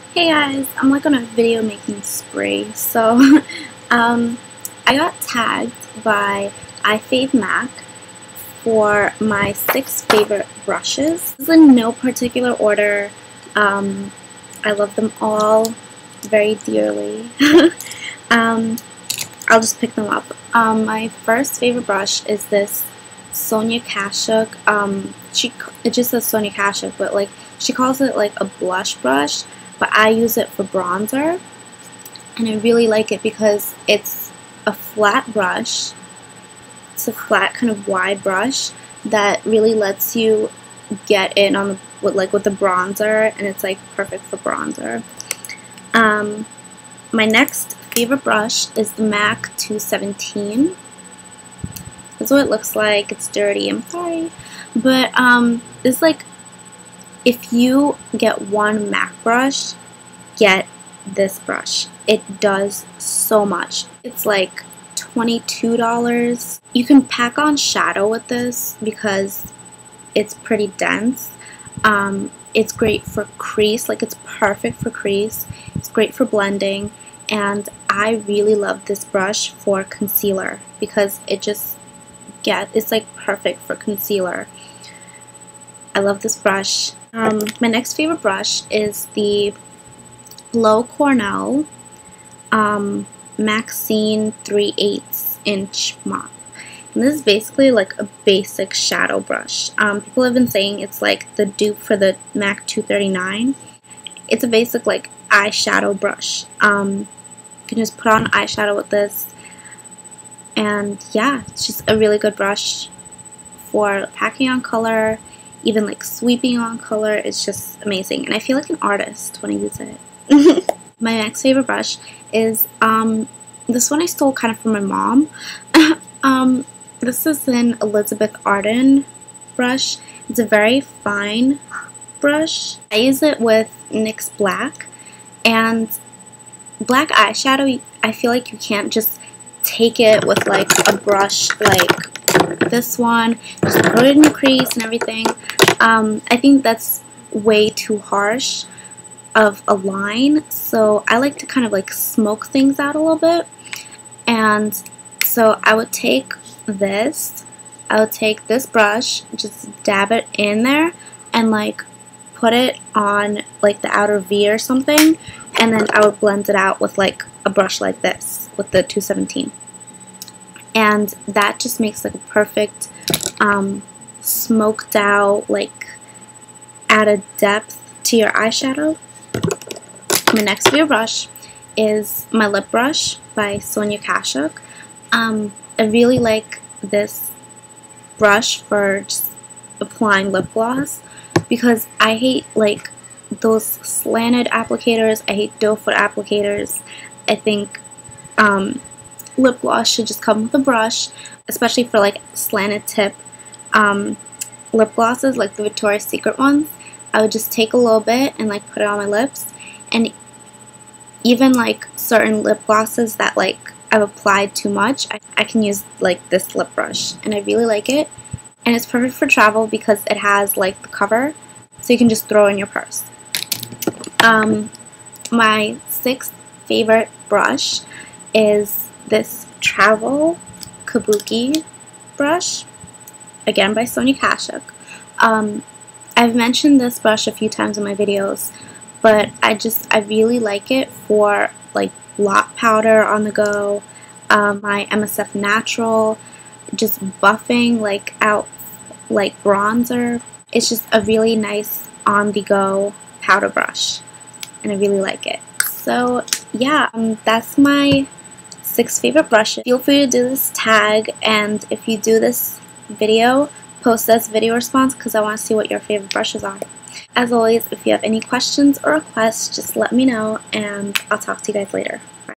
Hey guys, I'm like on a video making spree. So I got tagged by iFaveMac for my 6 favorite brushes. This is in no particular order. I love them all very dearly. I'll just pick them up. My first favorite brush is this Sonia Kashuk. It just says Sonia Kashuk, but like she calls it like a blush brush. But I use it for bronzer, and I really like it because it's a flat brush. It's a flat kind of wide brush that really lets you get in on with the bronzer, and it's like perfect for bronzer. My next favorite brush is the MAC 217. This is what it looks like. It's dirty, I'm sorry, but it's like, if you get one MAC brush, get this brush. It does so much. It's like $22. You can pack on shadow with this because it's pretty dense. It's great for crease, like it's perfect for crease. It's great for blending, and I really love this brush for concealer because it's like perfect for concealer. I love this brush. My next favorite brush is the Blow Cornell Maxine 3/8 inch mop. And this is basically like a basic shadow brush. People have been saying it's like the dupe for the MAC 239. It's a basic like eyeshadow brush. You can just put on eyeshadow with this, and yeah, it's just a really good brush for packing on color. Even like sweeping on color, it's just amazing, and I feel like an artist when I use it. My next favorite brush is this one I stole kind of from my mom. This is an Elizabeth Arden brush. It's a very fine brush. I use it with NYX Black, and black eyeshadow, I feel like you can't just take it with like a brush like this one, just put it in the crease and everything. I think that's way too harsh of a line, so I like to kind of like smoke things out a little bit. And so I would take this brush, just dab it in there, and like put it on like the outer V or something, and then I would blend it out with like a brush like this with the 217. And that just makes like a perfect smoked out, like added depth to your eyeshadow. My next favorite brush is my lip brush by Sonia Kashuk. I really like this brush for just applying lip gloss because I hate like those slanted applicators. I hate doe foot applicators. I think lip gloss should just come with a brush, especially for like slanted tip lip glosses like the Victoria's Secret ones. I would just take a little bit and like put it on my lips, and even like certain lip glosses that like I've applied too much, I can use like this lip brush, and I really like it. And it's perfect for travel because it has like the cover, so you can just throw it in your purse. My 6th favorite brush is this Travel Kabuki brush, again by Sonia Kashuk. I've mentioned this brush a few times in my videos, but I really like it for like blot powder on the go, my MSF Natural, just buffing like out like bronzer. It's just a really nice on the go powder brush, and I really like it. So yeah, that's my 6 favorite brushes. Feel free to do this tag, and if you do this video, post this video response because I want to see what your favorite brushes are. As always, if you have any questions or requests, just let me know, and I'll talk to you guys later. Bye.